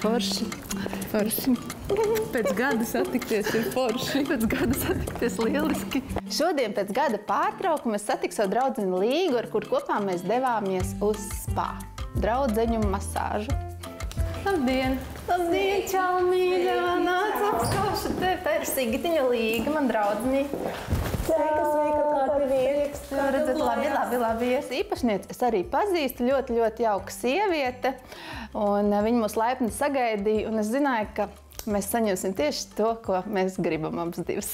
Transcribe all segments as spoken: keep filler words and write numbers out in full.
Forši. Forši. Pēc gada satikties ir forši. Pēc gada satikties lieliski. Šodien pēc gada pārtraukuma es satiku savu draudzeni Līgu, ar kur kopā mēs devāmies uz spā. Draudzeņu masāžu. Labdien! Labdien, čau, mīļā! Nāc, apskaušu tevi. Tā ir Sigitiņa Līga, man draudzeni. Sveika, sveika, kā tev ir? Kā redzat, labi, labi, labi. Es īpašnieci es arī pazīstu, ļoti, ļoti jauka sieviete. Un viņa mūs laipni sagaidīja, un es zināju, ka mēs saņemsim tieši to, ko mēs gribam abas divas.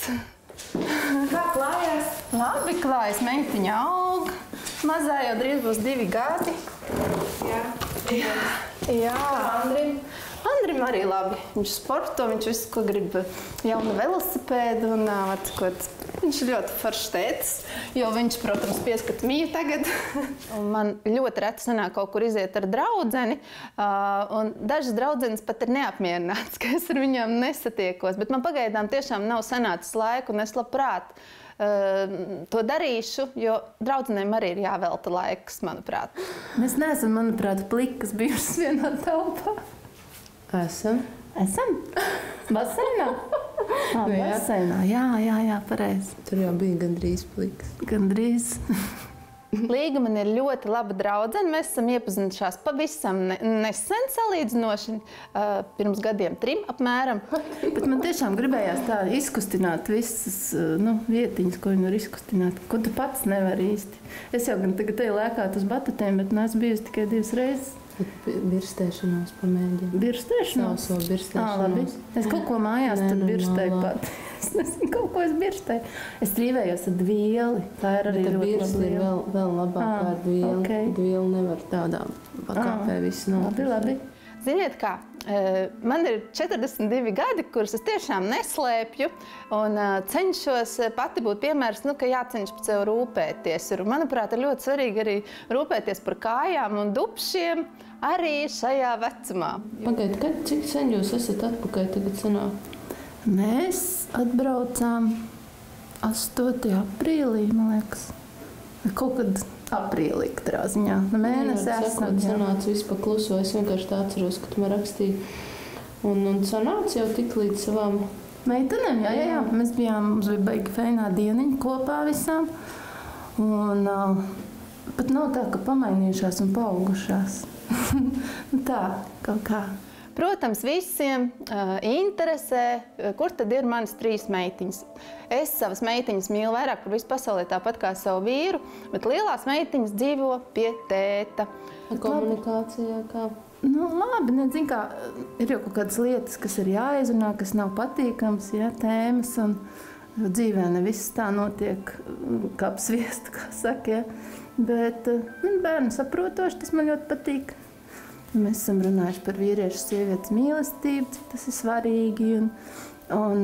Kā klājās? Labi klājas, meitiņa aug. Mazā jau drīz būs divi gadi. Jā. Jā. Jā. Andrim? Andrim arī labi. Viņš sporto, viņš visu, ko grib jaunu velosipēdu un atkot. Viņš ir ļoti foršs tētis, jo viņš, protams, pieskat mīju tagad. Un man ļoti reti sanāk kaut kur iziet ar draudzeni, un dažas draudzenes pat ir neapmierināts, ka es ar viņām nesatiekos, bet man pagaidām tiešām nav sanācis laiku, un es labprāt to darīšu, jo draudzenēm arī ir jāvelta laiks, manuprāt. Mēs neesam, manuprāt, plikas bijušas vienā telpā. Esam. Esam? Baseinā? Ā, Nu, jā. baseinā. Jā, jā, jā, pareizi. Tur jau bija gandrīz pliks. Gandrīz. Līga man ir ļoti laba draudzene. Mēs esam iepazinušās pavisam ne, nesen salīdzinoši, uh, pirms gadiem trim apmēram. Bet man tiešām gribējās tā izkustināt visas nu, vietiņas, ko viņi var izkustināt, ko tu pats nevari īsti. Es jau gan tagad eju lēkāt uz batutiem, bet neesmu bijusi tikai divas reizes. Birstēšanos pamēģinu. Birstēšanos? Sauso birstēšanos. Ā, labi. Es kaut ko mājās Nē, tad nu, birstēju no, pat. Es nezinu, kaut ko es birstēju. Es trīvējos ar dvieli. Tā ir arī Bet ar ļoti birsti ir vēl, vēl labāk Ā, ar dvieli. ok. Dvieli nevar tādā pakāpē visu Labi, nopirkt. labi. Ziniet kā, man ir četrdesmit divi gadi, kurus es tiešām neslēpju un cenšos pati būt piemērs, nu, ka jācenš par sevi rūpēties. Ir, manuprāt, ir ļoti svarīgi arī rūpēties par kājām un dupšiem arī šajā vecumā. Pagaid, kad, cik sen jūs esat atpakaļ tagad sanāk? Mēs atbraucām astotajā aprīlī, man liekas. Kaut kad aprīlī katrā ziņā. Nu, mēnesi esam. Sakot, sanāca viss pa kluso. Es vienkārši tā atceros, ka tu man rakstīji. Un, un sanāca jau tik līdz savām... Meitenēm, jā, jā, jā. Mēs bijām, mums bija baigi feinā dieniņa kopā visām. Un uh, pat nav tā, ka pamainījušās un paaugušās. Tā, kaut kā. Protams, visiem uh, interesē, kur tad ir manas trīs meitiņas. Es savas meitiņas mīlu vairāk par visu pasaulē, tāpat kā savu vīru, bet lielās meitiņas dzīvo pie tēta. Komunikācijā kā? Nu, labi, nezinu, kā ir jau kaut kādas lietas, kas ir jāizrunā, kas nav patīkams, jā, tēmas, un dzīvē ne viss tā notiek kā ap sviestu, kā saka, jā. Bet nu, bērnu saprotoši, tas man ļoti patīk. Mēs esam runājuši par vīriešu sievietes mīlestību, cik tas ir svarīgi. Un, un,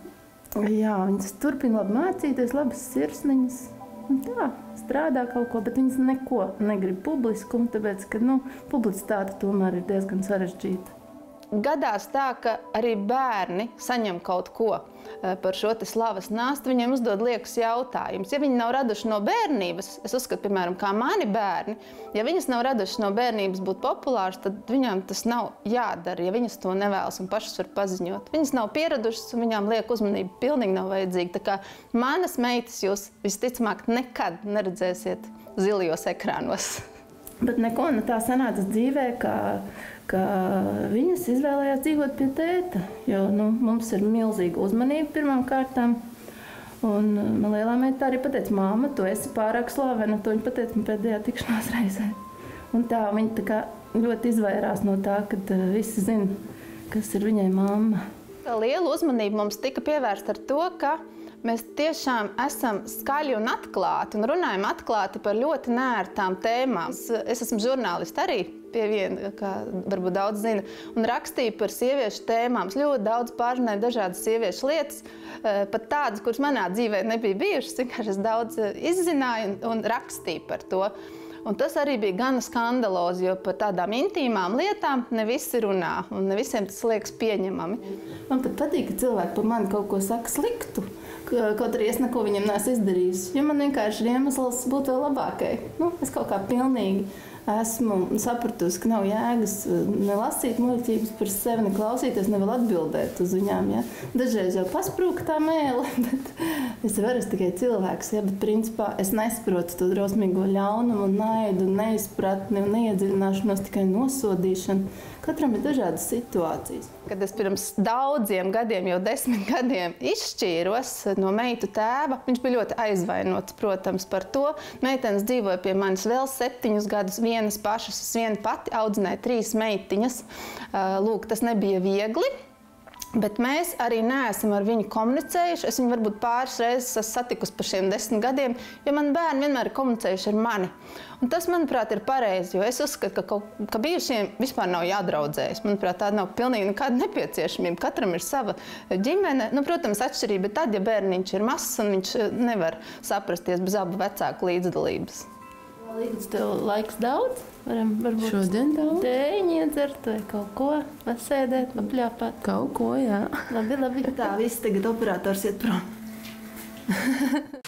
jā, viņas turpina labi mācīties, labas sirsniņas. Un tā, strādā kaut ko, bet viņas neko negrib publiskumu, tāpēc, ka nu, publicitāte tomēr ir diezgan sarežģīta. Gadās tā, ka arī bērni saņem kaut ko par šo te slavas nastu, viņiem uzdod liekus jautājumus. Ja viņi nav raduši no bērnības, es uzskatu, piemēram, kā mani bērni, ja viņas nav raduši no bērnības būt populārs, tad viņām tas nav jādara, ja viņas to nevēlas un pašas var paziņot. Viņas nav pieradušas un viņām liek uzmanība pilnīgi nav vajadzīga. Tā kā manas meitas jūs visticamāk nekad neredzēsiet zilijos ekrānos. Bet neko no tā sanāca dzīvē, ka, ka viņas izvēlējās dzīvot pie tēta. Jo nu, mums ir milzīga uzmanība pirmām kārtām. Un man lielā meita arī pateica, māma, tu esi pārāk slavena. To viņa pateica man pēdējā tikšanās reizē. Un tā viņa tā kā ļoti izvairās no tā, kad visi zina, kas ir viņai mamma. Liela uzmanība mums tika pievērsta ar to, ka mēs tiešām esam skaļi un atklāti un runājam atklāti par ļoti neērtām tēmām. Es esmu žurnālisti arī pie viena, kā varbūt daudz zina, un rakstīju par sieviešu tēmām. Es ļoti daudz pārzināju dažādas sieviešu lietas, pat tādas, kuras manā dzīvē nebija bijušas. Vienkārši es daudz izzināju un, un rakstīju par to. Un tas arī bija gana skandalozi, jo par tādām intīmām lietām ne visi runā, un ne visiem tas liekas pieņemami. Man pat patīk, ka cilvēki par mani kaut ko saka sliktu. Kaut arī es neko viņam neesmu izdarījusi. Jo man vienkārši ir iemesls būt vēl labākai. Nu, es kaut kā pilnīgi esmu sapratusi, ka nav jēgas ne lasīt muļķības par sevi, ne klausīties, ne vēl atbildēt uz viņām. Ja? Dažreiz jau pasprūk tā mēle, bet es varu tikai cilvēks. Ja? Bet principā es nesaprotu to drosmīgo ļaunumu, naidu, neizpratni un neiedziļināšanos, tikai nosodīšanu. Katram ir dažādas situācijas. Kad es pirms daudziem gadiem, jau desmit gadiem, izšķīros no meitu tēva, viņš bija ļoti aizvainots, protams, par to. Meitenes dzīvoja pie manis vēl septiņus gadus, vienas pašas, es viena pati audzināju trīs meitiņas. Lūk, tas nebija viegli. Bet mēs arī neesam ar viņu komunicējuši. Es viņu varbūt pāris reizes esmu satikusi par šiem desmit gadiem, jo mani bērni vienmēr ir komunicējuši ar mani. Un tas, manuprāt, ir pareizi, jo es uzskatu, ka, ka bijušiem vispār nav jādraudzējas. Manuprāt, tāda nav pilnīgi nekāda nepieciešamība. Katram ir sava ģimene. Nu, protams, atšķirība ir tad, ja bērniņš ir mazs un viņš nevar saprasties bez abu vecāku līdzdalības. Līdz tev laiks daudz? Varam varbūt Šodien daudz. tējiņu iedzert vai kaut ko, pasēdēt, papļāpāt. Kaut ko, jā. Labi, labi. Tā, viss tagad operators iet prom.